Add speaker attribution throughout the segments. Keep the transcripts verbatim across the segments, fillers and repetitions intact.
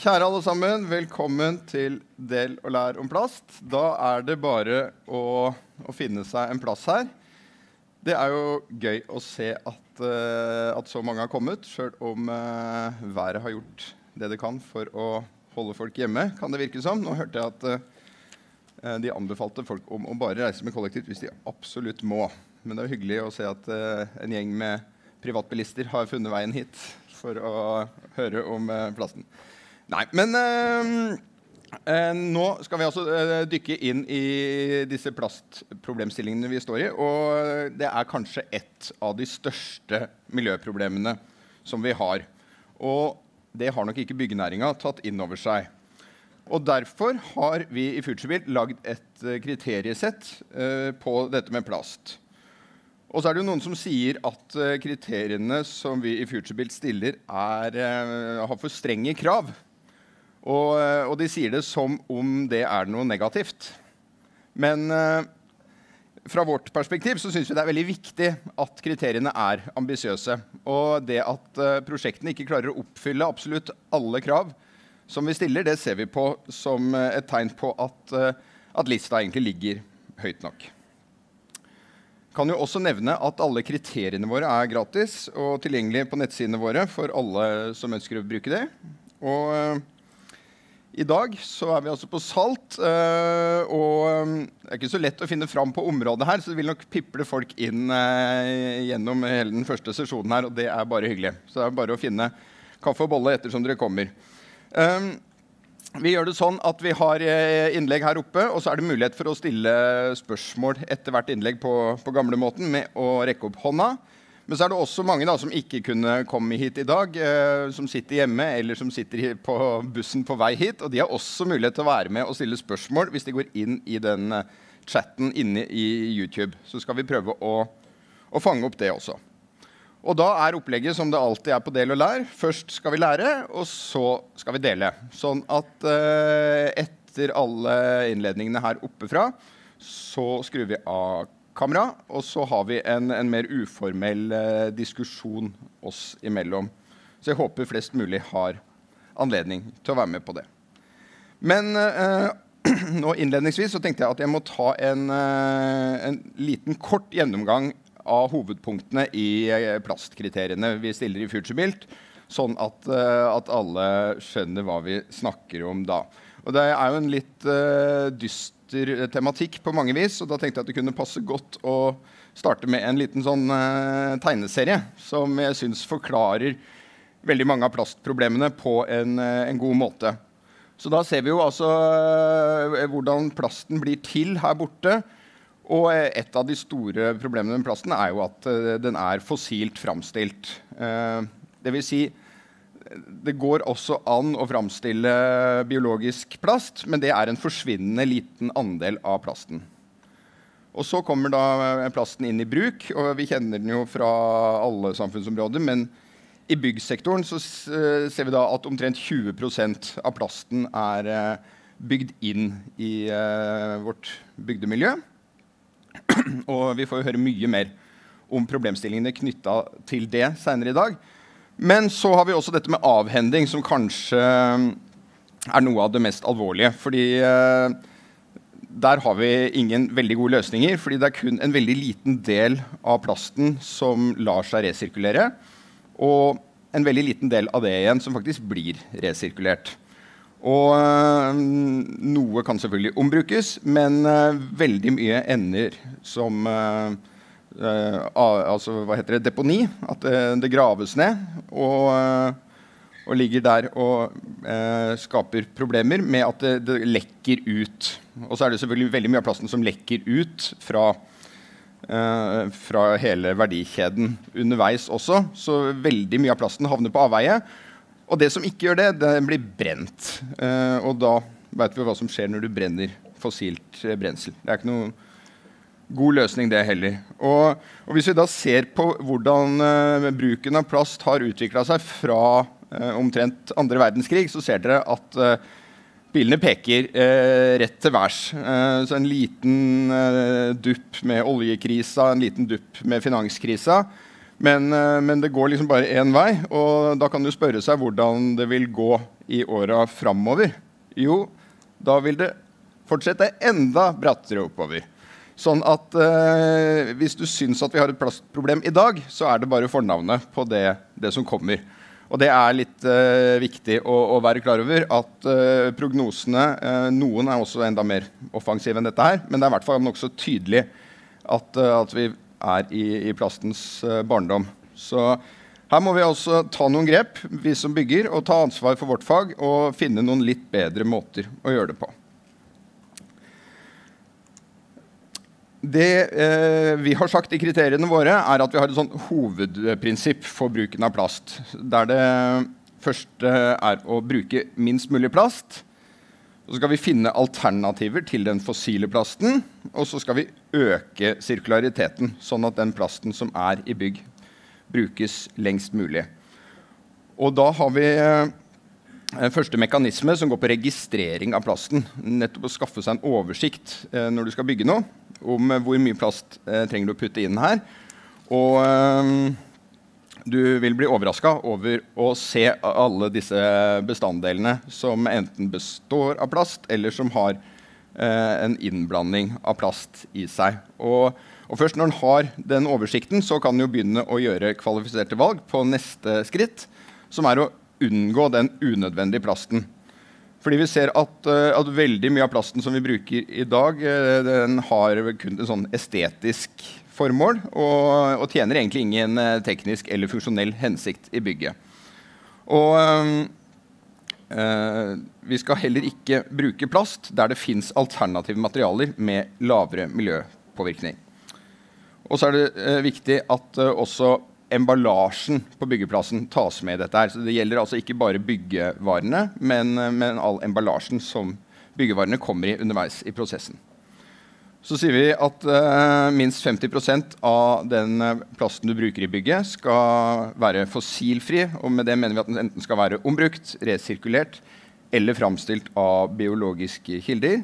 Speaker 1: Kjære alle sammen, velkommen til Del og lær om plast. Da er det bare å, å finne seg en plass her. Det er jo gøy å se at, uh, at så mange har kommet, selv om uh, været har gjort det det kan for å holde folk hjemme, kan det virke som. Nå hørte jeg at uh, de anbefalte folk om å bare reise med kollektivt hvis de absolutt må. Men det er hyggelig å se at uh, en gjeng med privatbilister har funnet veien hit for å høre om uh, plasten. Nei, men øh, øh, nå skal vi altså øh, dykke inn i disse plastproblemstillingene vi står i, og det er kanskje et av de største miljøproblemene som vi har. Og det har nok ikke byggenæringen tatt inn over seg. Og derfor har vi i FutureBuilt lagd et uh, kriteriesett uh, på dette med plast. Og så er det jo noen som sier at uh, kriteriene som vi i FutureBuilt stiller er, uh, har for strenge krav. Og, og de sier det som om det er noe negativt. Men eh, fra vårt perspektiv så synes vi det er veldig viktig at kriteriene er ambisiøse. Og det at eh, prosjektene ikke klarer å oppfylle absolutt alle krav som vi stiller, det ser vi på som et tegn på at, eh, at lista egentlig ligger høyt nok. Kan jo også nevne at alle kriteriene våre er gratis og tilgjengelige på nettsidene våre for alle som ønsker å bruke det. Og eh, I dag så er vi altså på Salt, uh, og um, det er ikke så lett å finne fram på området her, så det vil nok piple folk inn uh, gjennom hele den første sesjonen her, og det er bare hyggelig. Så det er bare å finne kaffe og bolle etter som dere kommer. Um, vi gjør det sånn at vi har innlegg her oppe, og så er det mulighet for å stille spørsmål etter hvert innlegg på, på gamle måten med å rekke opp hånda. Men så er det også mange da, som ikke kunne komme hit i dag, eh, som sitter hjemme eller som sitter på bussen på vei hit. Og de har også mulighet til å være med og stille spørsmål hvis de går inn i den uh, chatten inne i YouTube. Så skal vi prøve å, å fange opp det også. Og da er opplegget som det alltid er på Del og lær. Først skal vi lære, og så skal vi dele. Sånn at uh, etter alle innledningene her oppe fra, så skrur vi av kamera, og så har vi en, en mer uformell eh, diskusjon oss imellom. Så jeg håper flest mulig har anledning til å være med på det. Men eh, nå innledningsvis så tenkte jeg at jeg må ta en, eh, en liten kort gjennomgang av hovedpunktene i eh, plastkriteriene vi stiller i FutureBuilt, sånn at, eh, at alle skjønner hva vi snakker om da. Og det er jo en litt eh, dyst tematikk på mange vis, og da tenkte jeg at det kunne passe godt å starte med en liten sånn uh, tegneserie som jeg synes forklarer veldig mange av plastproblemene på en, uh, en god måte. Så da ser vi jo altså uh, hvordan plasten blir til her borte, og uh, et av de store problemene med plasten er jo at uh, den er fossilt framstilt. Uh, det vil si det går også an å framstille biologisk plast, men det er en forsvinnende liten andel av plasten. Og så kommer da plasten inn i bruk, og vi kjenner den jo fra alle samfunnsområder, men i byggsektoren så ser vi da at omtrent tjue prosent av plasten er bygd inn i vårt bygdemiljø. Og vi får jo høre mye mer om problemstillingene knyttet til det senere i dag. Men så har vi også dette med avhending, som kanskje er noe av det mest alvorlige. Fordi eh, der har vi ingen veldig gode løsninger, fordi det er kun en veldig liten del av plasten som lar seg resirkulere, og en veldig liten del av det igjen som faktisk blir resirkulert. Og eh, noe kan selvfølgelig ombrukes, men eh, veldig mye ender som eh, Uh, altså, hva heter det, deponi, at uh, det graves ned og, uh, og ligger der og uh, skaper problemer med at det, det lekker ut. Og så er det selvfølgelig veldig mye av plasten som lekker ut fra, uh, fra hele verdikjeden underveis også, så veldig mye av plasten havner på avveie. Og det som ikke gjør det, det blir brent. Uh, og da vet vi hva som skjer når du brenner fossilt uh, brensel. Det er ikke noe god løsning det heller. Og, og hvis vi da ser på hvordan uh, bruken av plast har utviklet seg fra uh, omtrent andre verdenskrig, så ser dere at uh, bilene peker uh, rett til værs. Uh, så en liten uh, dupp med oljekrisa, en liten dupp med finanskrisa, Men, men det går liksom bare en vei, og da kan du spørre seg hvordan det vil gå i årene fremover. Jo, da vil det fortsette enda brattere oppover. Sånn at eh, hvis du synes at vi har et plastproblem i dag, så er det bare fornavnet på det, det som kommer. Og det er litt eh, viktig å, å være klar over at eh, prognosene, eh, noen er også enda mer offensive enn dette her, men det er i hvert fall nok så tydelig at, uh, at vi er i, i plastens uh, barndom. Så her må vi også ta noen grep, vi som bygger, og ta ansvar for vårt fag og finne noen litt bedre måter å gjøre det på. Det eh, vi har sagt i kriteriene våre er at vi har et sånn hovedprinsipp for bruken av plast, der det første er å bruke minst mulig plast. Så skal vi finne alternativer til den fossile plasten, og så skal vi øke sirkulariteten, sånn at den plasten som er i bygg brukes lengst mulig. Og da har vi eh, første mekanisme som går på registrering av plasten, nettopp å skaffe seg en oversikt eh, når du skal bygge noe, om eh, hvor mye plast eh, trenger du å putte inn her. Og eh, du vil bli overrasket over å se alle disse bestanddelene som enten består av plast, eller som har eh, en innblanding av plast i seg. Og, og først når den har den oversikten, så kan den jo begynne å gjøre kvalifiserte valg på neste skritt, som er å unngå den unødvendige plasten. Fordi vi ser at, uh, at veldig mye av plasten som vi bruker i dag, uh, den har kun en sånn estetisk formål, og, og tjener egentlig ingen uh, teknisk eller funksjonell hensikt i bygget. Og um, uh, vi skal heller ikke bruke plast der det finnes alternative materialer med lavere miljøpåvirkning. Og så er det uh, viktig at uh, også emballasjen på byggeplassen tas med i dette her. Så det gjelder altså ikke bare byggevarene, men, men all emballasjen som byggevarene kommer i underveis i prosessen. Så sier vi at uh, minst femti prosent av den plasten du bruker i bygget skal være fossilfri, og med det mener vi at den enten skal være ombrukt, resirkulert eller fremstilt av biologiske kilder.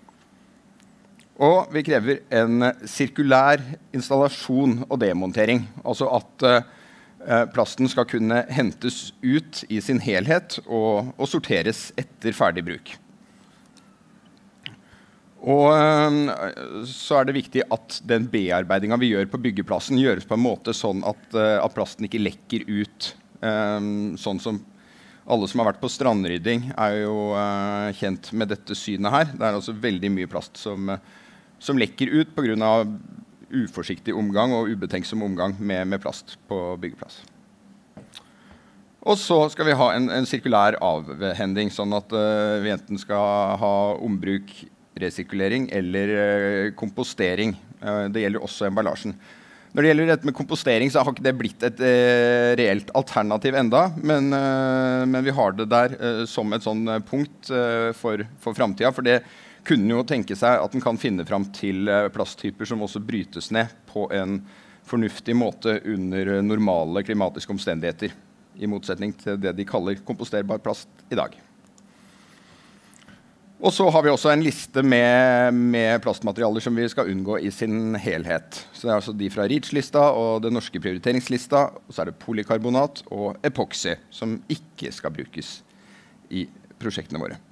Speaker 1: Og vi krever en sirkulær installasjon og demontering, altså at uh, plasten skal kunne hentes ut i sin helhet og, og sorteres etter ferdig bruk. Og uh, så er det viktig at den bearbeidingen vi gjør på byggeplassen gjøres på en måte sånn at, uh, at plasten ikke lekker ut. Um, sånn som alle som har vært på strandrydding er jo uh, kjent med dette synet her. Det er altså veldig mye plast som uh, som lekker ut på grunn av uforsiktig omgang og ubetenksom omgang med, med plast på byggeplass. Og så skal vi ha en, en sirkulær avhending, sånn at uh, vi enten skal ha ombruk, resirkulering eller uh, kompostering. Uh, det gjelder også emballasjen. Når det gjelder dette med kompostering, så har ikke det blitt et uh, reelt alternativ enda, men, uh, men vi har det der uh, som et sånn punkt uh, for, for fremtiden, for det kunne jo tenke seg at den kan finne frem til plasttyper som også brytes ned på en fornuftig måte under normale klimatiske omstendigheter, i motsetning til det de kaller komposterbar plast i dag. Og så har vi også en liste med, med plastmaterialer som vi skal unngå i sin helhet. Så det er altså de fra REACH-lista og den norske prioriteringslista, og så er det polykarbonat og epoxy som ikke skal brukes i prosjektene våre.